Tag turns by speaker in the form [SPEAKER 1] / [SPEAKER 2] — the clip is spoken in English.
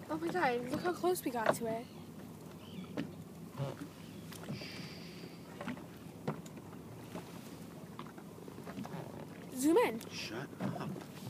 [SPEAKER 1] Oh my god, look how close we got to it. Zoom in.
[SPEAKER 2] Shut up.